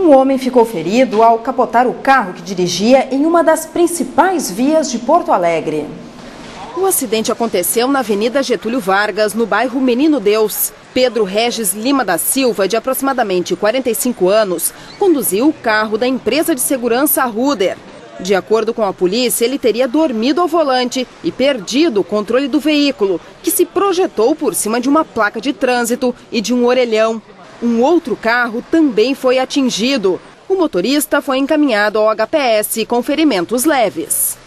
Um homem ficou ferido ao capotar o carro que dirigia em uma das principais vias de Porto Alegre. O acidente aconteceu na Avenida Getúlio Vargas, no bairro Menino Deus. Pedro Regis Lima da Silva, de aproximadamente 45 anos, conduziu o carro da empresa de segurança Ruder. De acordo com a polícia, ele teria dormido ao volante e perdido o controle do veículo, que se projetou por cima de uma placa de trânsito e de um orelhão. Um outro carro também foi atingido. O motorista foi encaminhado ao HPS com ferimentos leves.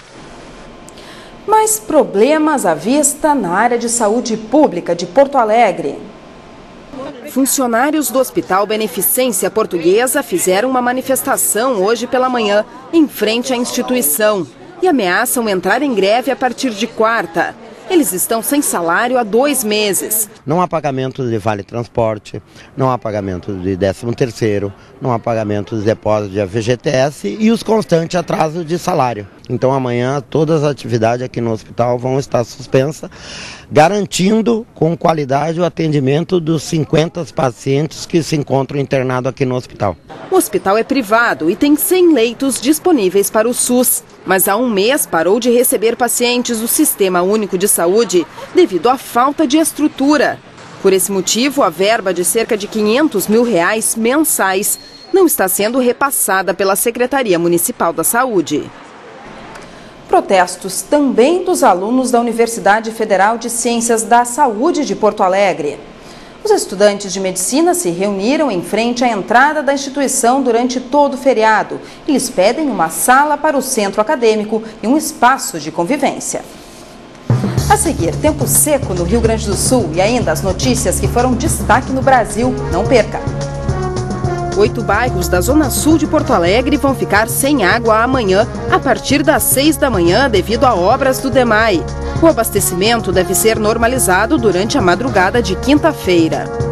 Mais problemas à vista na área de saúde pública de Porto Alegre. Funcionários do Hospital Beneficência Portuguesa fizeram uma manifestação hoje pela manhã em frente à instituição e ameaçam entrar em greve a partir de quarta. Eles estão sem salário há 2 meses. Não há pagamento de vale transporte, não há pagamento de 13º, não há pagamento de depósito de FGTS e os constantes atrasos de salário. Então amanhã todas as atividades aqui no hospital vão estar suspensas, garantindo com qualidade o atendimento dos 50 pacientes que se encontram internados aqui no hospital. O hospital é privado e tem 100 leitos disponíveis para o SUS. Mas há 1 mês parou de receber pacientes do Sistema Único de Saúde devido à falta de estrutura. Por esse motivo, a verba de cerca de R$500 mil mensais não está sendo repassada pela Secretaria Municipal da Saúde. Protestos também dos alunos da Universidade Federal de Ciências da Saúde de Porto Alegre. Os estudantes de medicina se reuniram em frente à entrada da instituição durante todo o feriado. Eles pedem uma sala para o centro acadêmico e um espaço de convivência. A seguir, tempo seco no Rio Grande do Sul e ainda as notícias que foram destaque no Brasil. Não perca! 8 bairros da Zona Sul de Porto Alegre vão ficar sem água amanhã, a partir das 6 da manhã, devido a obras do DEMAI. O abastecimento deve ser normalizado durante a madrugada de quinta-feira.